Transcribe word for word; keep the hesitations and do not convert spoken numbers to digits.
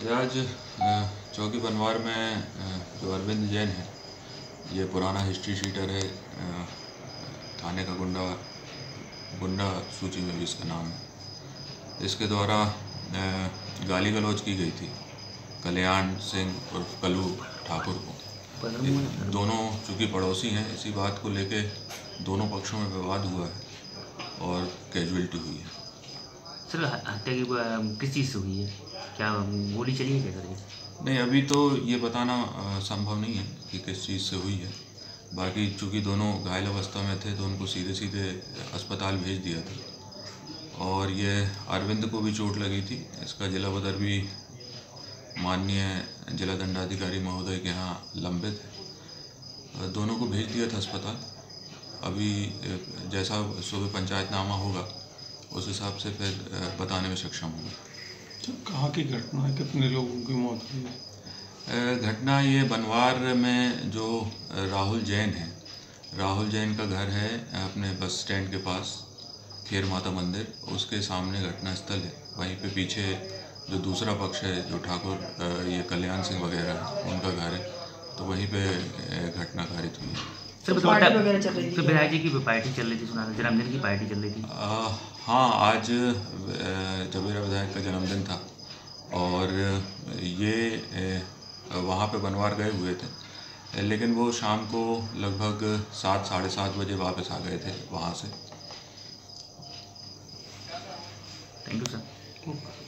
ये आज अ, चौकी बनवार में अ, जो अरविंद जैन है, ये पुराना हिस्ट्री शीटर है। अ, थाने का गुंडा गुंडा सूची में भी इसका नाम है। इसके द्वारा अ, गाली गलौज की गई थी कल्याण सिंह उर्फ कलू ठाकुर को। ये दोनों चूँकि पड़ोसी हैं, इसी बात को लेके दोनों पक्षों में विवाद हुआ है और कैजुअलिटी हुई है। सर हत्या की अ, किस चीज़ से हुई है? क्या गोली चली है क्या सर? ये नहीं, अभी तो ये बताना अ, संभव नहीं है कि किस चीज़ से हुई है। बाकी चूँकि दोनों घायल अवस्था में थे तो उनको सीधे सीधे अस्पताल भेज दिया था। और ये अरविंद को भी चोट लगी थी। इसका जिला बदर भी माननीय जिला दंडाधिकारी महोदय के यहाँ लंबित है। दोनों को भेज दिया था अस्पताल। अभी जैसा सुबह पंचायतनामा होगा उस हिसाब से फिर बताने में सक्षम होंगे। तो कहाँ की घटना है, कितने लोगों की मौत हुई है? घटना ये बनवार में जो राहुल जैन है, राहुल जैन का घर है अपने बस स्टैंड के पास, खेर माता मंदिर, उसके सामने घटना स्थल है। वहीं पे पीछे जो दूसरा पक्ष है, जो ठाकुर ये कल्याण सिंह वगैरह है, उनका घर है, तो वहीं पे घटना कारित हुई है। सर पार्टी वगैरह चल रही थी? तो विधायक जी की पार्टी चल रही थी, सुना जन्मदिन की पार्टी चल रही थी। आ, हाँ, आज जबीरा विधायक का जन्मदिन था और ये वहाँ पे बनवार गए हुए थे, लेकिन वो शाम को लगभग सात साढ़े सात बजे वापस आ गए थे वहाँ से। Thank you sir.